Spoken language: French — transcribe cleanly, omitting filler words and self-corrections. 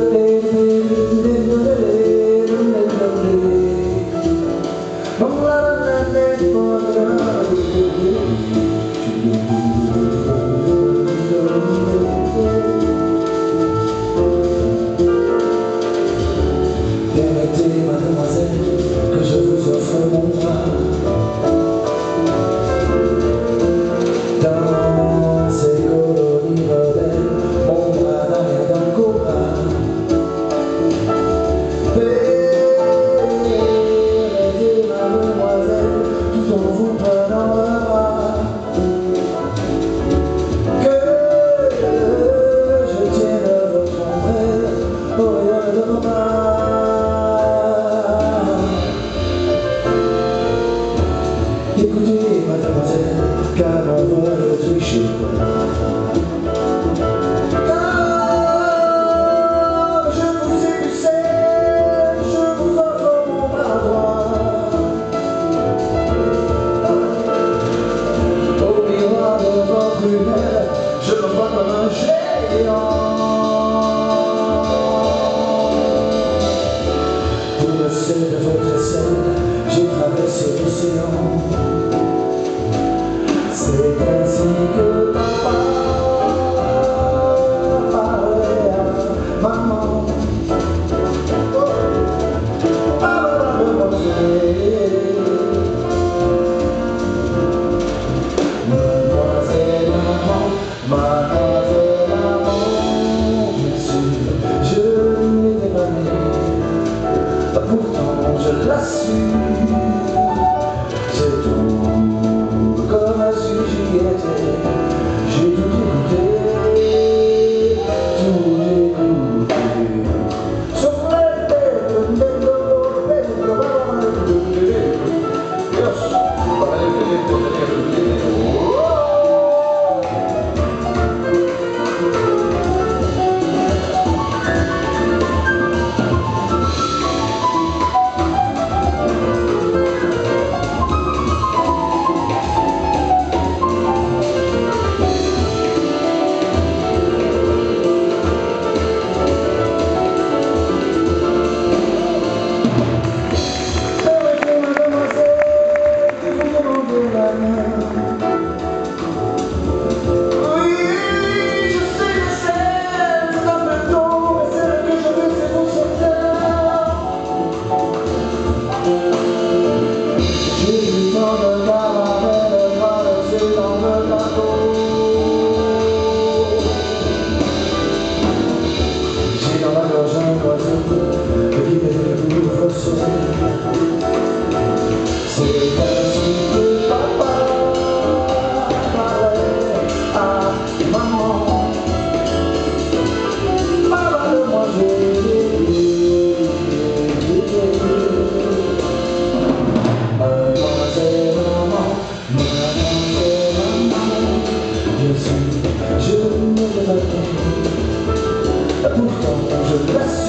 Permettez, mademoiselle, que je vous offre mon bras. Dans ces colonies rebelles, mon bras n'a rien d'un combat. Permettez, mademoiselle, tout en vous prenant le bras, que je tienne votre ombrelle au lieu de vos mains. Écoutez, mademoiselle, car on va le tricher. Car je vous ai poussé, je vous offre mon bras droit. Au miroir de votre lumière, je me vois comme un géant. Pour le sel de votre aisselle, j'ai traversé l'océan. C'est ainsi que papa parlait à maman. Mademoiselle maman, mademoiselle maman, bien sûr, je n'étais pas né, pourtant je l'assume. C'est tout comme un sujet j'y étais. J'ai tout écouté, sauf la tête de pourtant je laisse